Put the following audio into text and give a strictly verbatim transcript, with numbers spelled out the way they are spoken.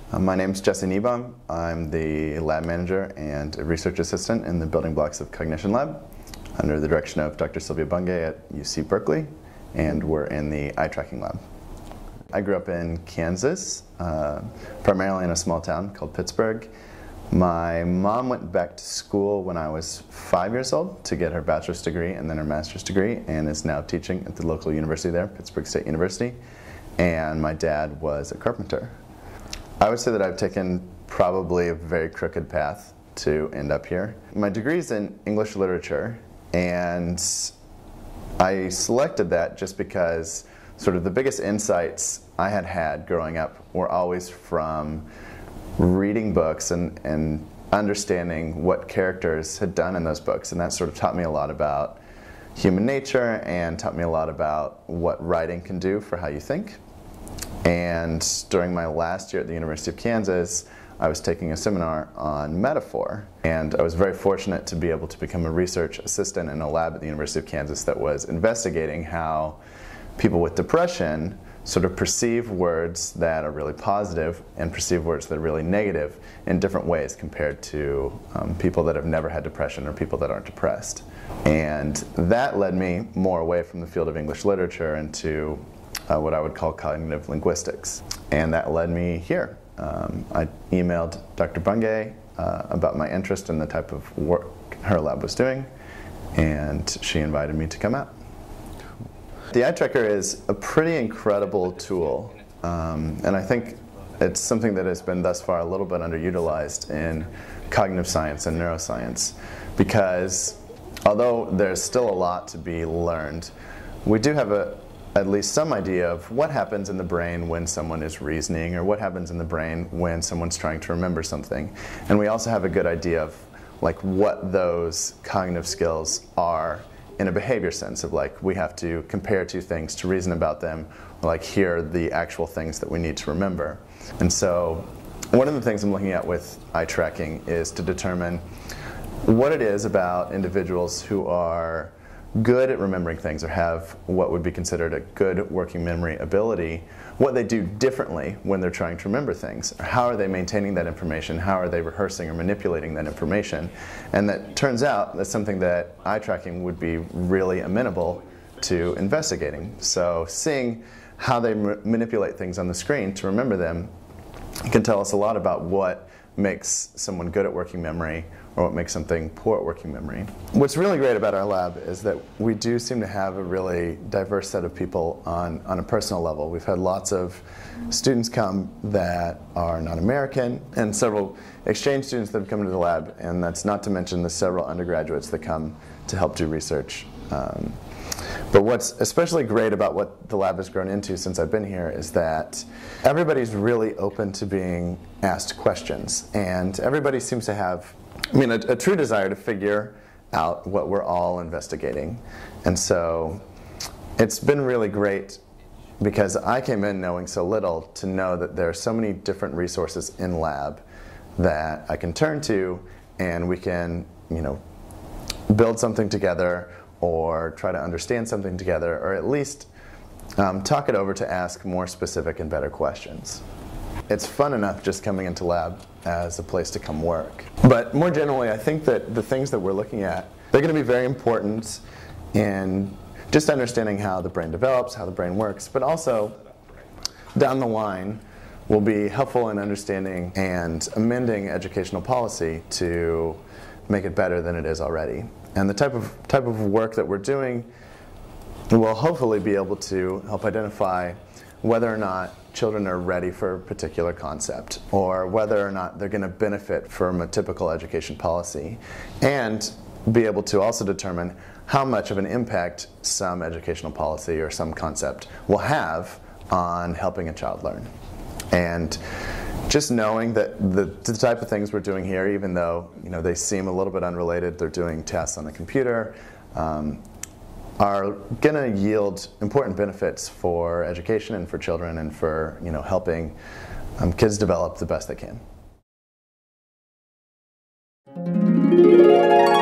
Uh, my name is Jesse Niebaum. I'm the lab manager and a research assistant in the Building Blocks of Cognition Lab under the direction of Doctor Silvia Bunge at U C Berkeley, and we're in the eye tracking lab. I grew up in Kansas, uh, primarily in a small town called Pittsburgh. My mom went back to school when I was five years old to get her bachelor's degree and then her master's degree, and is now teaching at the local university there, Pittsburgh State University. And my dad was a carpenter. I would say that I've taken probably a very crooked path to end up here. My degree is in English literature, and I selected that just because sort of the biggest insights I had had growing up were always from reading books and, and understanding what characters had done in those books, and that sort of taught me a lot about human nature and taught me a lot about what writing can do for how you think. And during my last year at the University of Kansas, I was taking a seminar on metaphor, and I was very fortunate to be able to become a research assistant in a lab at the University of Kansas that was investigating how people with depression sort of perceive words that are really positive and perceive words that are really negative in different ways compared to um, people that have never had depression or people that aren't depressed. And that led me more away from the field of English literature into uh, what I would call cognitive linguistics. And that led me here. Um, I emailed Doctor Bunge uh, about my interest in the type of work her lab was doing, and she invited me to come out. The eye tracker is a pretty incredible tool, um, and I think it's something that has been thus far a little bit underutilized in cognitive science and neuroscience, because although there's still a lot to be learned, we do have a, at least some idea of what happens in the brain when someone is reasoning, or what happens in the brain when someone's trying to remember something. And we also have a good idea of like what those cognitive skills are in a behavior sense, of like we have to compare two things to reason about them, or like here are the actual things that we need to remember. And so one of the things I'm looking at with eye tracking is to determine what it is about individuals who are good at remembering things, or have what would be considered a good working memory ability, what they do differently when they're trying to remember things. How are they maintaining that information? How are they rehearsing or manipulating that information? And that turns out that's something that eye tracking would be really amenable to investigating. So seeing how they manipulate things on the screen to remember them can tell us a lot about what makes someone good at working memory, or what makes something poor at working memory. What's really great about our lab is that we do seem to have a really diverse set of people on, on a personal level. We've had lots of students come that are non-American, and several exchange students that have come to the lab, and that's not to mention the several undergraduates that come to help do research. Um, But what's especially great about what the lab has grown into since I've been here is that everybody's really open to being asked questions, and everybody seems to have, I mean, a, a true desire to figure out what we're all investigating. And so it's been really great, because I came in knowing so little, to know that there are so many different resources in lab that I can turn to, and we can, you know, build something together, or try to understand something together, or at least um, talk it over to ask more specific and better questions. It's fun enough just coming into lab as a place to come work. But more generally, I think that the things that we're looking at, they're going to be very important in just understanding how the brain develops, how the brain works, but also down the line will be helpful in understanding and amending educational policy to make it better than it is already. And the type of, type of work that we're doing will hopefully be able to help identify whether or not children are ready for a particular concept, or whether or not they're going to benefit from a typical education policy, and be able to also determine how much of an impact some educational policy or some concept will have on helping a child learn. And just knowing that the, the type of things we're doing here, even though you know they seem a little bit unrelated, they're doing tests on the computer, um, are going to yield important benefits for education and for children, and for you know helping um, kids develop the best they can.